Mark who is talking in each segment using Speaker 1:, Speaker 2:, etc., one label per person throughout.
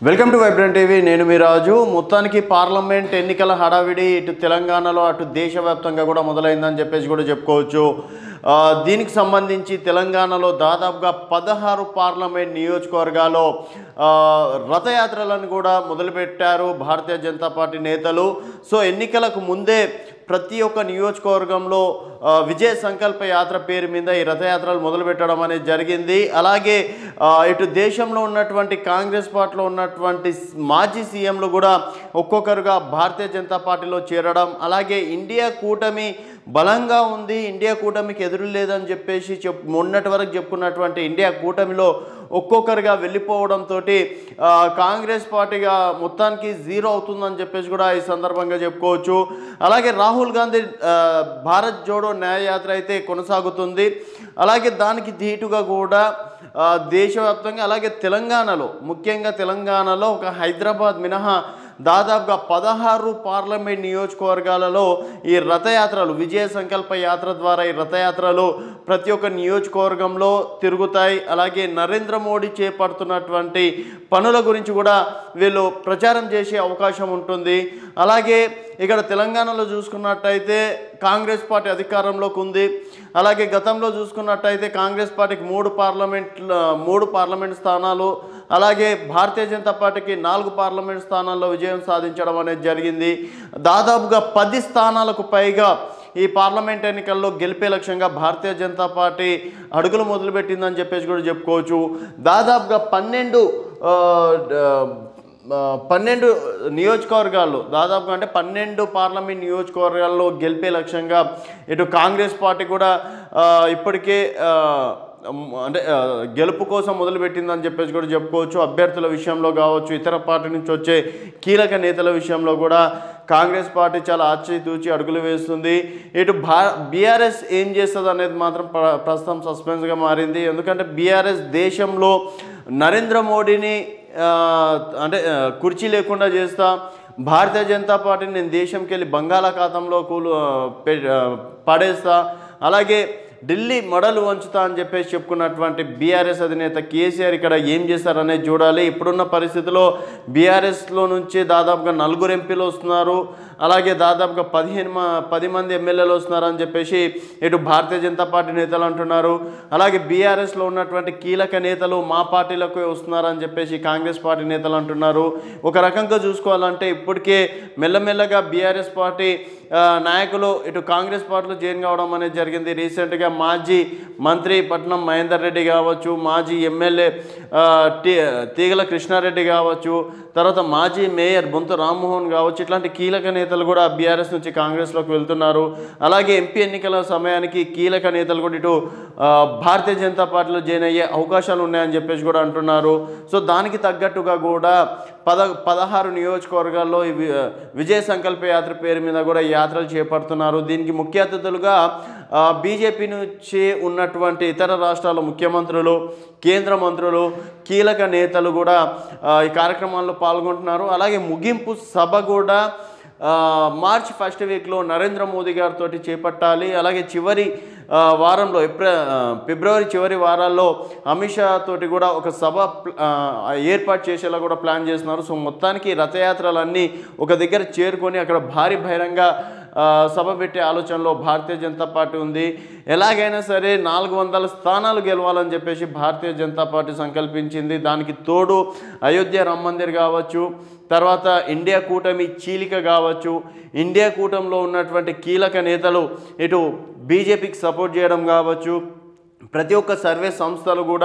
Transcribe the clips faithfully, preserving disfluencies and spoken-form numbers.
Speaker 1: Welcome to vibrant TV. నేను మీ రాజు. మొత్తానికి parliament ఎన్నికల హడావిడి ఇటు తెలంగాణలో అటు దేశవ్యాప్తంగా కూడా మొదలైందని చెప్పేసి కూడా చెప్పుకోవచ్చు. దీనికి సంబంధించి తెలంగాణలో దాదాపుగా పదహారు పార్లమెంట్ నియోజకవర్గాల్లో రథయాత్రలను కూడా మొదలుపెట్టారు భారతీయ జనతా పార్టీ నేతలు. సో ఎన్నికలకు ముందే ప్రతి ఒక్క నియోజకవర్గంలో విజయ సంకల్ప యాత్ర పేరు మీద ఈ రథయాత్రలు మొదలుపెట్టడం అనేది జరిగింది. అలాగే ఇటు దేశంలో ఉన్నటువంటి కాంగ్రెస్ పార్టీలో ఉన్నటువంటి మాజీ సీఎంలు కూడా ఒక్కొక్కరుగా భారతీయ జనతా పార్టీలో చేరడం, అలాగే ఇండియా కూటమి బలంగా ఉంది, ఇండియా కూటమికి ఎదురు లేదని చెప్పేసి చెప్ మొన్నటి వరకు చెప్పుకున్నటువంటి ఇండియా కూటమిలో ఒక్కొక్కరుగా వెళ్ళిపోవడంతో కాంగ్రెస్ పార్టీగా మొత్తానికి జీరో అవుతుందని చెప్పేసి కూడా ఈ సందర్భంగా చెప్పుకోవచ్చు. అలాగే రాహుల్ గాంధీ భారత్ జోడో న్యాయయాత్ర అయితే కొనసాగుతుంది. అలాగే దానికి ధీటుగా కూడా దేశవ్యాప్తంగా అలాగే తెలంగాణలో ముఖ్యంగా తెలంగాణలో ఒక హైదరాబాద్ మినహా దాదాపుగా పదహారు పార్లమెంట్ నియోజకవర్గాలలో ఈ రథయాత్రలు విజయ సంకల్ప యాత్ర ద్వారా ఈ రథయాత్రలు ప్రతి ఒక్క నియోజకవర్గంలో తిరుగుతాయి. అలాగే నరేంద్ర మోడీ చేపడుతున్నటువంటి పనుల గురించి కూడా వీళ్ళు ప్రచారం చేసే అవకాశం ఉంటుంది. అలాగే ఇక్కడ తెలంగాణలో చూసుకున్నట్టయితే కాంగ్రెస్ పార్టీ అధికారంలోకి ఉంది. అలాగే గతంలో చూసుకున్నట్టయితే కాంగ్రెస్ పార్టీకి మూడు పార్లమెంట్ మూడు పార్లమెంట్ స్థానాలు, అలాగే భారతీయ జనతా పార్టీకి నాలుగు పార్లమెంట్ స్థానాల్లో విజయం సాధించడం అనేది జరిగింది. దాదాపుగా పది స్థానాలకు పైగా ఈ పార్లమెంట్ ఎన్నికల్లో గెలిపే లక్ష్యంగా భారతీయ జనతా పార్టీ అడుగులు మొదలుపెట్టిందని చెప్పేసి కూడా చెప్పుకోవచ్చు. దాదాపుగా పన్నెండు పన్నెండు నియోజకవర్గాల్లో దాదాపుగా అంటే పన్నెండు పార్లమెంట్ నియోజకవర్గాల్లో గెలిపే లక్ష్యంగా ఇటు కాంగ్రెస్ పార్టీ కూడా ఇప్పటికే అంటే గెలుపు కోసం మొదలుపెట్టిందని చెప్పేసి కూడా చెప్పుకోవచ్చు. అభ్యర్థుల విషయంలో కావచ్చు, ఇతర పార్టీ నుంచి వచ్చే కీలక నేతల విషయంలో కూడా కాంగ్రెస్ పార్టీ చాలా ఆచితూచి అడుగులు వేస్తుంది. ఇటు భా బీఆర్ఎస్ ఏం చేస్తుంది అనేది మాత్రం ప్రస్తుతం సస్పెన్స్గా మారింది. ఎందుకంటే బీఆర్ఎస్ దేశంలో నరేంద్ర మోడీని అంటే కుర్చీ లేకుండా చేస్తా, భారతీయ జనతా పార్టీని నేను దేశంకి వెళ్ళి బంగాళాఖాతంలో కూలు పడేస్తా, అలాగే ఢిల్లీ మడలు వంచుతా అని చెప్పేసి చెప్పుకున్నటువంటి బీఆర్ఎస్ అధినేత కేసీఆర్ ఇక్కడ ఏం చేస్తారనేది చూడాలి. ఇప్పుడున్న పరిస్థితిలో బీఆర్ఎస్లో నుంచి దాదాపుగా నలుగురు ఎంపీలు వస్తున్నారు, అలాగే దాదాపుగా పదిహేను పది మంది ఎమ్మెల్యేలు వస్తున్నారని చెప్పేసి ఇటు భారతీయ జనతా పార్టీ నేతలు అంటున్నారు. అలాగే బీఆర్ఎస్లో ఉన్నటువంటి కీలక నేతలు మా పార్టీలకు వస్తున్నారని చెప్పేసి కాంగ్రెస్ పార్టీ నేతలు అంటున్నారు. ఒక రకంగా చూసుకోవాలంటే ఇప్పటికే మెల్లమెల్లగా బీఆర్ఎస్ పార్టీ నాయకులు ఇటు కాంగ్రెస్ పార్టీలో జాయిన్ కావడం అనేది జరిగింది. రీసెంట్గా మాజీ మంత్రి పట్నం మహేందర్ రెడ్డి కావచ్చు, మాజీ ఎమ్మెల్యే టీ తీగల కృష్ణారెడ్డి కావచ్చు, తర్వాత మాజీ మేయర్ బొంతు రామ్మోహన్ కావచ్చు, ఇట్లాంటి కీలక నేతలు కూడా బీఆర్ఎస్ నుంచి కాంగ్రెస్లోకి వెళ్తున్నారు. అలాగే ఎంపీ ఎన్నికల సమయానికి కీలక నేతలు కూడా ఇటు భారతీయ జనతా పార్టీలో జాయిన్ అయ్యే అవకాశాలు ఉన్నాయని చెప్పేసి కూడా అంటున్నారు. సో దానికి తగ్గట్టుగా కూడా పద పదహారు నియోజకవర్గాల్లో విజయ సంకల్ప యాత్ర పేరు మీద కూడా యాత్రలు చేపడుతున్నారు. దీనికి ముఖ్య అతిథులుగా బీజేపీ నుంచి ఉన్నటువంటి ఇతర రాష్ట్రాల ముఖ్యమంత్రులు, కేంద్ర మంత్రులు, కీలక నేతలు కూడా ఈ కార్యక్రమాల్లో పాల్గొంటున్నారు. అలాగే ముగింపు సభ కూడా మార్చ్ ఫస్ట్ వీక్లో నరేంద్ర మోదీ గారితో చేపట్టాలి. అలాగే చివరి వారంలో ఏప్రిల్ ఫిబ్రవరి చివరి వారాల్లో అమిత్ షా తోటి కూడా ఒక సభ ఏర్పాటు చేసేలా కూడా ప్లాన్ చేస్తున్నారు. సో మొత్తానికి రథయాత్రలన్నీ ఒక దగ్గర చేరుకొని అక్కడ భారీ బహిరంగ సభ పెట్టే ఆలోచనలో భారతీయ జనతా పార్టీ ఉంది. ఎలాగైనా సరే నాలుగు వందల స్థానాలు గెలవాలని చెప్పేసి భారతీయ జనతా పార్టీ సంకల్పించింది. దానికి తోడు అయోధ్య రామ మందిర్ కావచ్చు, తర్వాత ఇండియా కూటమి చీలిక కావచ్చు, ఇండియా కూటమిలో ఉన్నటువంటి కీలక నేతలు ఇటు బీజేపీకి సపోర్ట్ చేయడం కావచ్చు, ప్రతి ఒక్క సర్వే సంస్థలు కూడా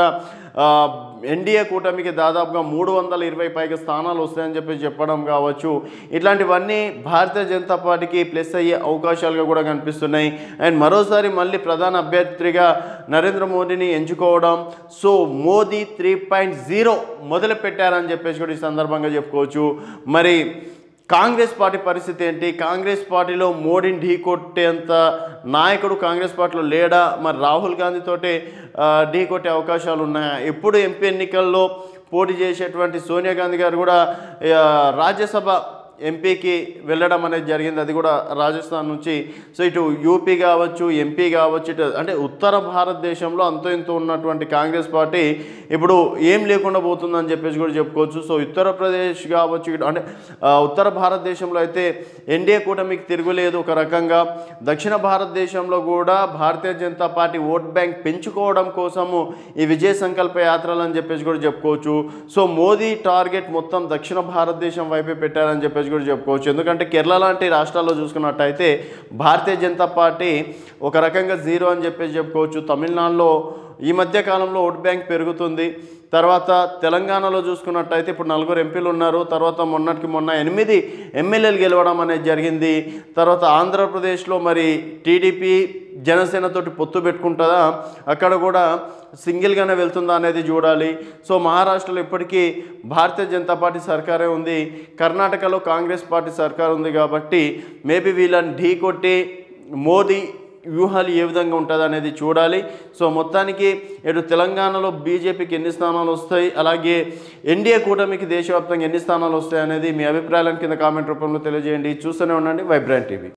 Speaker 1: ఎన్డీఏ కూటమికి దాదాపుగా మూడు వందల ఇరవై పైగా స్థానాలు వస్తాయని చెప్పి చెప్పడం కావచ్చు, ఇట్లాంటివన్నీ భారతీయ జనతా పార్టీకి ప్లస్ అయ్యే అవకాశాలుగా కూడా కనిపిస్తున్నాయి. అండ్ మరోసారి మళ్ళీ ప్రధాన అభ్యర్థిగా నరేంద్ర మోడీని ఎంచుకోవడం, so Modi three point zero మొదలు పెట్టారని చెప్పేసి కూడా ఈ సందర్భంగా చెప్పుకోవచ్చు. మరి కాంగ్రెస్ పార్టీ పరిస్థితి ఏంటి? కాంగ్రెస్ పార్టీలో మోడీని ఢీ కొట్టేంత నాయకుడు కాంగ్రెస్ పార్టీలో లేడా? మరి రాహుల్ గాంధీతోటి ఢీ కొట్టే అవకాశాలు ఉన్నాయా? ఎప్పుడు ఎంపీ ఎన్నికల్లో పోటీ చేసేటువంటి సోనియా గాంధీ గారు కూడా రాజ్యసభ ఎంపీకి వెళ్ళడం అనేది జరిగింది, అది కూడా రాజస్థాన్ నుంచి. సో ఇటు యూపీ కావచ్చు, ఎంపీ కావచ్చు, ఇటు అంటే ఉత్తర భారతదేశంలో అంతో ఇంతో ఉన్నటువంటి కాంగ్రెస్ పార్టీ ఇప్పుడు ఏం లేకుండా పోతుందని చెప్పేసి కూడా చెప్పుకోవచ్చు. సో ఉత్తరప్రదేశ్ కావచ్చు, ఇటు అంటే ఉత్తర భారతదేశంలో అయితే ఎన్డీఏ కూటమికి తిరుగులేదు ఒక రకంగా. దక్షిణ భారతదేశంలో కూడా Bharatiya Janata Party vote bank పెంచుకోవడం కోసము ఈ విజయ సంకల్ప యాత్రలు అని చెప్పేసి కూడా చెప్పుకోవచ్చు. సో మోదీ టార్గెట్ మొత్తం దక్షిణ భారతదేశం వైపే పెట్టారని చెప్పేసి కూడా చెప్పుకోవచ్చు. ఎందుకంటే కేరళ లాంటి రాష్ట్రాల్లో చూసుకున్నట్టయితే భారతీయ జనతా పార్టీ ఒక రకంగా జీరో అని చెప్పేసి చెప్పుకోవచ్చు. తమిళనాడులో ఈ మధ్య కాలంలో ఓట్ బ్యాంక్ పెరుగుతుంది. తర్వాత తెలంగాణలో చూసుకున్నట్టయితే ఇప్పుడు నలుగురు ఎంపీలు ఉన్నారు. తర్వాత మొన్నటికి మొన్న ఎనిమిది ఎమ్మెల్యేలు గెలవడం అనేది జరిగింది. తర్వాత ఆంధ్రప్రదేశ్లో మరి టీడీపీ జనసేనతోటి పొత్తు పెట్టుకుంటుందా, అక్కడ కూడా సింగిల్గానే వెళ్తుందా అనేది చూడాలి. సో మహారాష్ట్రలో ఇప్పటికీ భారతీయ జనతా పార్టీ సర్కారే ఉంది, కర్ణాటకలో కాంగ్రెస్ పార్టీ సర్కార్ ఉంది. కాబట్టి మేబీ వీళ్ళని ఢీ కొట్టి మోదీ వ్యూహాలు ఏ విధంగా ఉంటుంది అనేది చూడాలి. సో మొత్తానికి ఇటు తెలంగాణలో బీజేపీకి ఎన్ని స్థానాలు వస్తాయి, అలాగే ఎన్డీఏ కూటమికి దేశవ్యాప్తంగా ఎన్ని స్థానాలు వస్తాయి అనేది మీ అభిప్రాయాలను కింద కామెంట్ రూపంలో తెలియజేయండి. చూస్తూనే ఉండండి వైబ్రాంట్ టీవీ.